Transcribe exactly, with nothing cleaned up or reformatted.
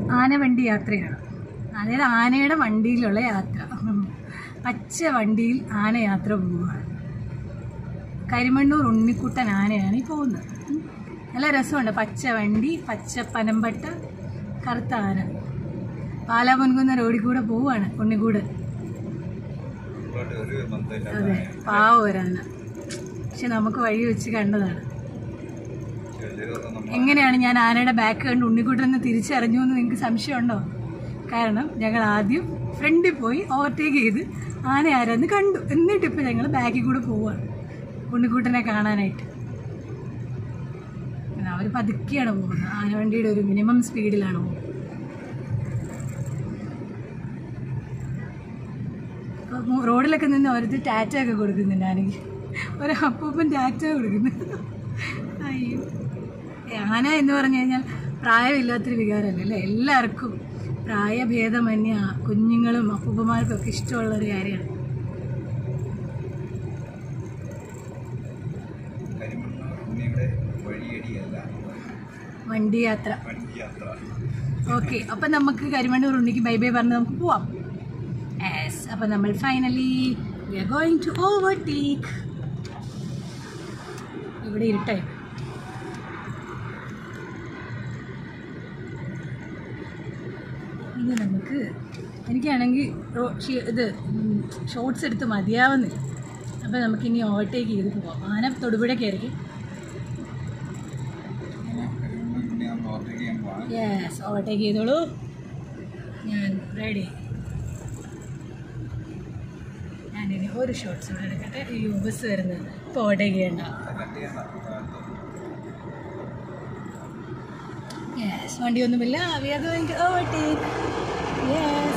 ആനവണ്ടി യാത്രയാണ്. അതായത് ആനയുടെ വണ്ടിയിലുള്ള യാത്ര. പച്ച വണ്ടിയിൽ ആനയാത്ര പോവുകയാണ്. കരിമണ്ണൂർ ഉണ്ണിക്കുട്ടൻ ആനയാണ് ഈ പോകുന്നത്. നല്ല രസമുണ്ട്. പച്ച വണ്ടി, പച്ച പനമ്പട്ട, കറുത്ത ആന. പാലാപൊൻകുന്ന റോഡിൽ കൂടെ പോവുകയാണ് ഉണ്ണിക്കൂട്. അതെ, പാവ ഒരാന. പക്ഷെ നമുക്ക് വഴി വെച്ച് കണ്ടതാണ്. എങ്ങനെയാണ് ഞാൻ ആനയുടെ ബാക്ക് കണ്ട് ഉണ്ണിക്കുട്ടനെന്ന് തിരിച്ചറിഞ്ഞു എന്ന് നിങ്ങൾക്ക് സംശയമുണ്ടോ? കാരണം ഞങ്ങൾ ആദ്യം ഫ്രണ്ടിൽ പോയി ഓവർടേക്ക് ചെയ്ത് ആന ആരാന്ന് കണ്ടു. എന്നിട്ടിപ്പോൾ ഞങ്ങൾ ബാക്കിൽ കൂടെ പോവുകയാണ് ഉണ്ണിക്കുട്ടനെ കാണാനായിട്ട്. അവർ പതുക്കെയാണ് പോകുന്നത്. ആനവണ്ടിയുടെ ഒരു മിനിമം സ്പീഡിലാണ് പോകുന്നത്. അപ്പോൾ റോഡിലൊക്കെ നിന്ന് ഓരോരുത്തർ ടാറ്റ ഒക്കെ കൊടുക്കുന്നുണ്ട്. ആണെങ്കിൽ ഒരു അപ്പൂപ്പൻ ടാറ്റ കൊടുക്കുന്നു. അയ്യോ, ആന എന്ന് പറഞ്ഞു കഴിഞ്ഞാൽ പ്രായമില്ലാത്തൊരു വികാരമല്ല അല്ലേ? എല്ലാവർക്കും പ്രായഭേദമന്യ കുഞ്ഞുങ്ങളും അപ്പൂപ്പന്മാർക്കൊക്കെ ഇഷ്ടമുള്ളൊരു കാര്യമാണ്. വണ്ടി യാത്ര. ഓക്കെ, അപ്പം നമുക്ക് കരിമണ്ണൂർ ഉണ്ണിക്ക് ബൈ ബൈ പറഞ്ഞ് നമുക്ക് പോവാം. യെസ്, അപ്പം നമ്മൾ finally we are going to overtake. ഇവിടെ ഇരുട്ടായി. ഇനി നമുക്ക് എനിക്കാണെങ്കിൽ ഇത് ഷോർട്ട്സ് എടുത്ത് മതിയാവുന്നില്ല. അപ്പോൾ നമുക്കിനി ഓവർടേക്ക് ചെയ്ത് പോവാം. ആന തൊടുപുഴയ്ക്കായിരിക്കും. യെസ്, ഓവർടേക്ക് ചെയ്തോളൂ. ഞാൻ റെഡി. ഞാനിനി ഒരു ഷോർട്ട്സ് കൂടെ എടുക്കട്ടെ. ഈ ബസ് വരുന്നത് ഇപ്പോൾ ഓവർടേക്ക് ചെയ്യണ്ട. യെസ്, വണ്ടിയൊന്നുമില്ല. We are going to overtake. Yes.